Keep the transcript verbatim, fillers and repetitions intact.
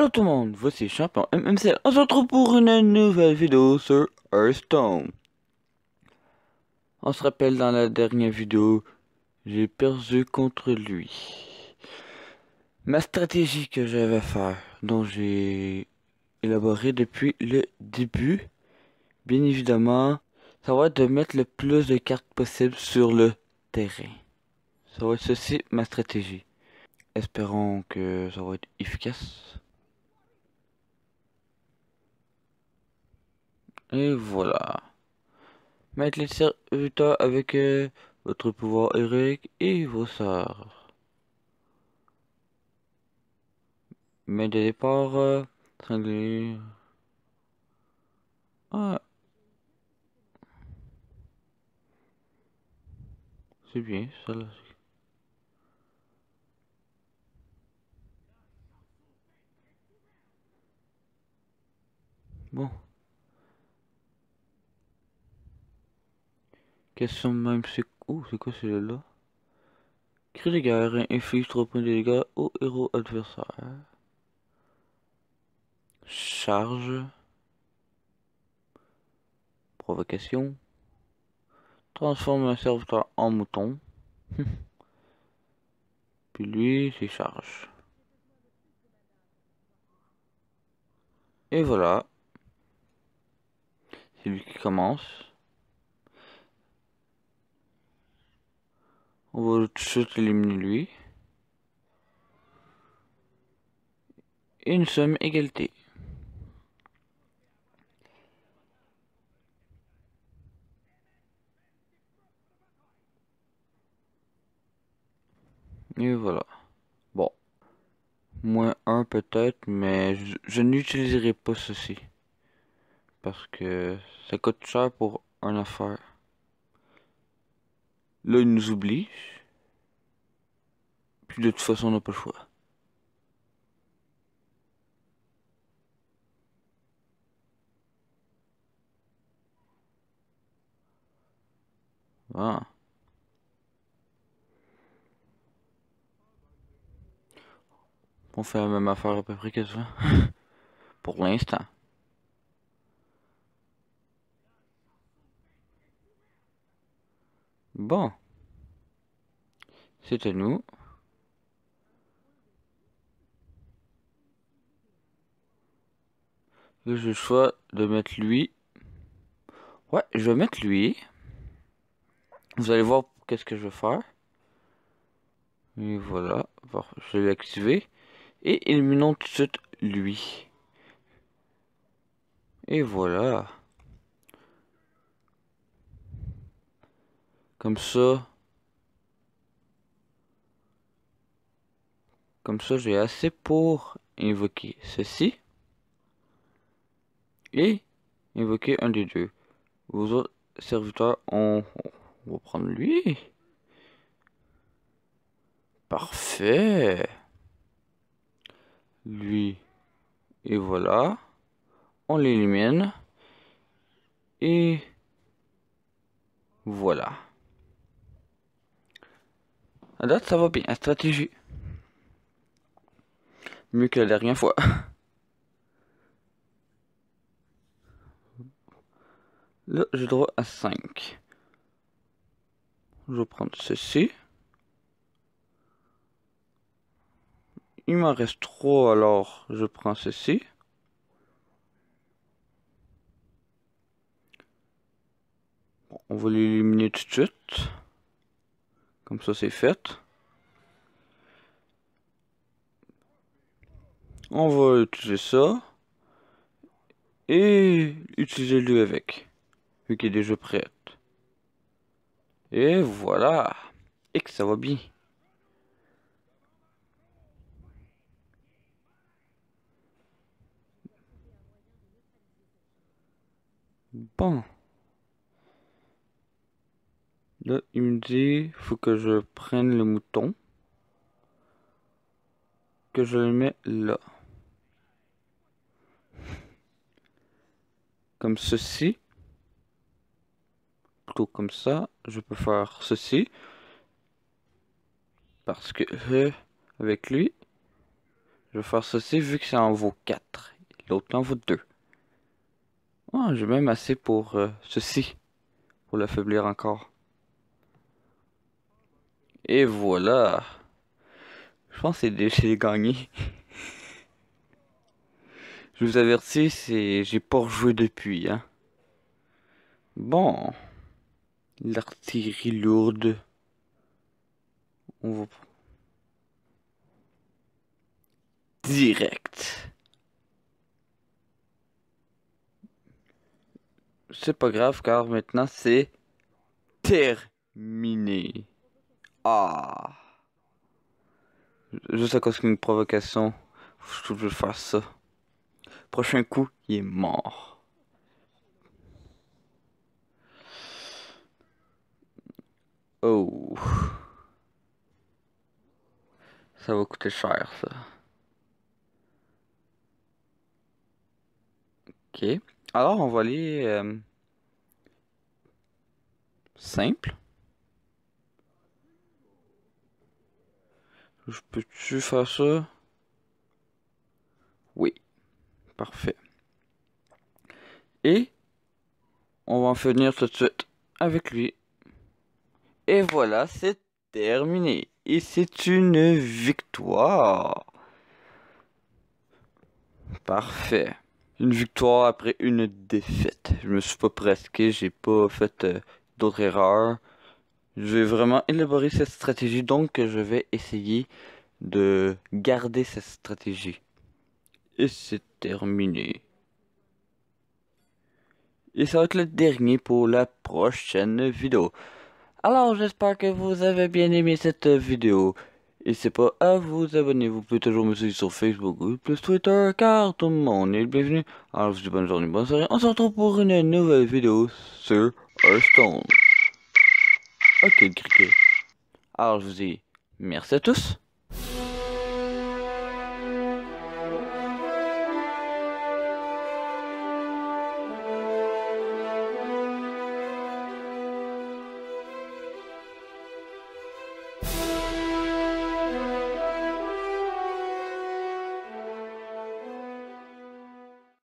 Hello tout le monde, voici Champion M M C L. On se retrouve pour une nouvelle vidéo sur Hearthstone. On se rappelle dans la dernière vidéo, j'ai perdu contre lui. Ma stratégie que j'avais à faire, dont j'ai élaboré depuis le début, bien évidemment, ça va être de mettre le plus de cartes possible sur le terrain. Ça va être ceci ma stratégie. Espérons que ça va être efficace. Et voilà. Mettre les serviteurs avec euh, votre pouvoir héroïque et vos sorts. Mais de départ, euh, cinglé. Ah, c'est bien ça là. Bon. Question même, c'est. Oh, c'est quoi celui-là? Cri de guerre inflige trois points de dégâts au héros adversaire. Charge. Provocation. Transforme un serviteur en mouton. Puis lui, c'est charge. Et voilà. C'est lui qui commence. On va tout de suite éliminer lui. Et nous sommes égalité. Et voilà. Bon. Moins un peut-être, mais je, je n'utiliserai pas ceci. Parce que ça coûte cher pour une affaire. Là, il nous oblige. Puis de toute façon, on n'a pas le choix. Ah. On fait la même affaire à peu près quasiment. Pour l'instant. Bon. C'est à nous. Là, j'ai le choix de mettre lui. Ouais, je vais mettre lui. Vous allez voir qu'est-ce que je vais faire. Et voilà. Bon, je vais l'activer. Et éliminons tout de suite lui. Et voilà. Comme ça. Comme ça, j'ai assez pour invoquer ceci. Et invoquer un des deux. Vos autres serviteurs, on, on va prendre lui. Parfait. Lui. Et voilà. On l'élimine. Et voilà. À date, ça va bien. La stratégie. Mieux que la dernière fois. Là, j'ai droit à cinq. Je vais prendre ceci. Il m'en reste trois, alors je prends ceci. Bon, on va l'éliminer tout de suite. Comme ça, c'est fait. On va utiliser ça. Et utiliser lui avec. Vu qu'il est déjà prêt. Et voilà. Et que ça va bien. Bon. Là, il me dit, faut que je prenne le mouton. Que je le mets là. Comme ceci. Plutôt comme ça. Je peux faire ceci. Parce que euh, avec lui, Je vais faire ceci vu que ça en vaut quatre. L'autre en vaut deux. Oh, j'ai même assez pour euh, ceci. Pour l'affaiblir encore. Et voilà. Je pense que c'est j'ai gagné. Je vous avertis, c'est j'ai pas rejoué depuis, hein. Bon. L'artillerie lourde. On va... Direct. C'est pas grave car maintenant c'est terminé. Ah. Juste à cause d'une provocation, je veux faire ça. Prochain coup, il est mort. Oh. Ça va coûter cher, ça. Ok. Alors, on va aller... Euh, simple. Je peux-tu faire ça? Oui. Parfait. Et on va en finir tout de suite avec lui. Et voilà, c'est terminé. Et c'est une victoire. Parfait. Une victoire après une défaite. Je me suis pas pratiqué, j'ai pas fait euh, d'autres erreurs. Je vais vraiment élaborer cette stratégie, donc je vais essayer de garder cette stratégie. Et c'est terminé. Et ça va être le dernier pour la prochaine vidéo. Alors j'espère que vous avez bien aimé cette vidéo. N'hésitez pas à vous abonner, vous pouvez toujours me suivre sur Facebook ou plus Twitter car tout le monde est le bienvenu. Alors je vous dis bonne journée, bonne soirée, on se retrouve pour une nouvelle vidéo sur Hearthstone. Ok le cricket. Alors je vous dis merci à tous.